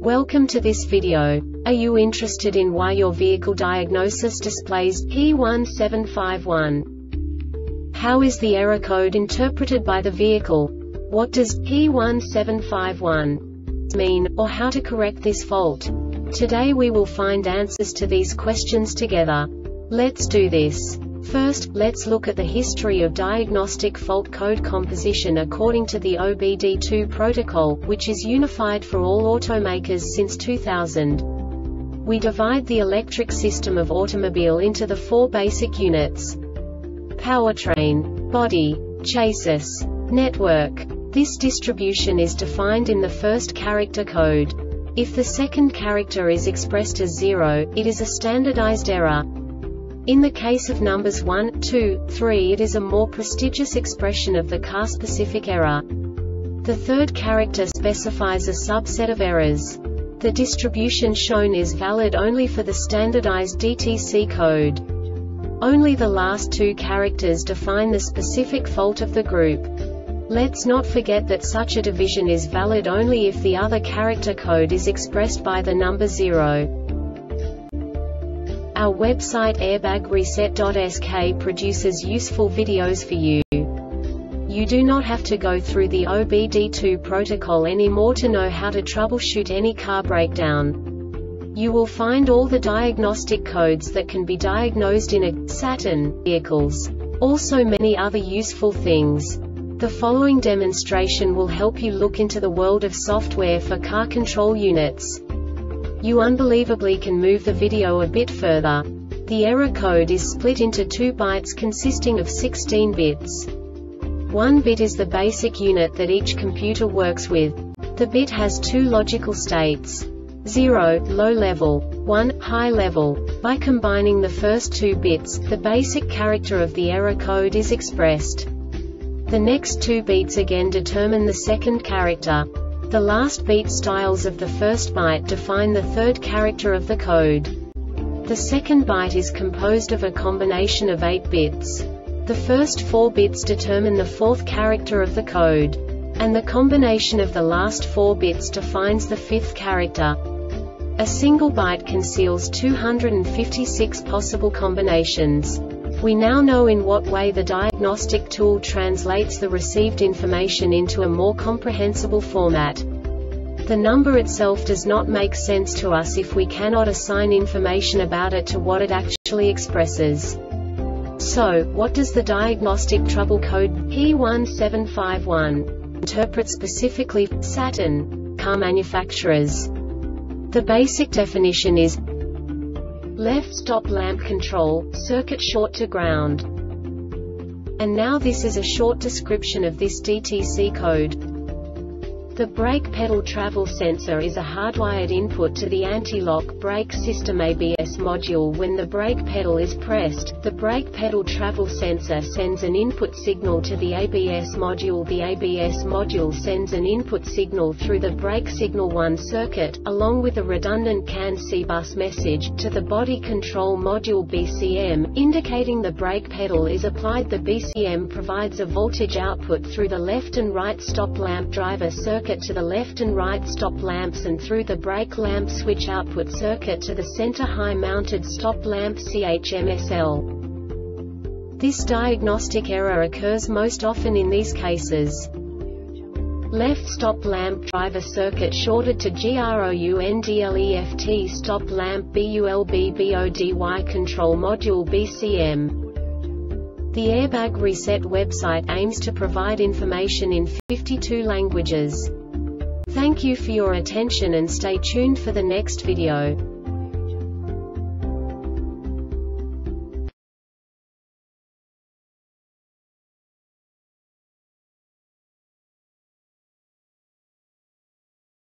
Welcome to this video. Are you interested in why your vehicle diagnosis displays P1751? How is the error code interpreted by the vehicle? What does P1751 mean, or how to correct this fault? Today we will find answers to these questions together. Let's do this. First, let's look at the history of diagnostic fault code composition according to the OBD2 protocol, which is unified for all automakers since 2000. We divide the electric system of automobile into the four basic units: powertrain, body, chassis, network. This distribution is defined in the first character code. If the second character is expressed as 0, it is a standardized error. In the case of numbers 1, 2, 3, it is a more prestigious expression of the car-specific error. The third character specifies a subset of errors. The distribution shown is valid only for the standardized DTC code. Only the last two characters define the specific fault of the group. Let's not forget that such a division is valid only if the other character code is expressed by the number 0. Our website airbagreset.sk produces useful videos for you. You do not have to go through the OBD2 protocol anymore to know how to troubleshoot any car breakdown. You will find all the diagnostic codes that can be diagnosed in a Saturn vehicles. Also many other useful things. The following demonstration will help you look into the world of software for car control units. You unbelievably can move the video a bit further. The error code is split into 2 bytes consisting of 16 bits. 1 bit is the basic unit that each computer works with. The bit has 2 logical states: 0, low level, 1, high level. By combining the first 2 bits, the basic character of the error code is expressed. The next 2 beats again determine the second character. The last beat styles of the first byte define the third character of the code. The second byte is composed of a combination of 8 bits. The first 4 bits determine the fourth character of the code. And the combination of the last 4 bits defines the fifth character. A single byte conceals 256 possible combinations. We now know in what way the diagnostic tool translates the received information into a more comprehensible format. The number itself does not make sense to us if we cannot assign information about it to what it actually expresses. So, what does the diagnostic trouble code P1751 interpret specifically for Saturn car manufacturers? The basic definition is left stop lamp control, circuit short to ground. And now this is a short description of this DTC code. The brake pedal travel sensor is a hardwired input to the anti-lock brake system ABS module. When the brake pedal is pressed, the brake pedal travel sensor sends an input signal to the ABS module. The ABS module sends an input signal through the brake signal 1 circuit, along with a redundant CAN C-bus message, to the body control module BCM, indicating the brake pedal is applied. The BCM provides a voltage output through the left and right stop lamp driver circuit to the left and right stop lamps, and through the brake lamp switch output circuit to the center high mounted stop lamp CHMSL. This diagnostic error occurs most often in these cases: left stop lamp driver circuit shorted to GROUNDLEFT stop lamp BULBBODY control module BCM. The Airbag Reset website aims to provide information in 52 languages. Thank you for your attention and stay tuned for the next video.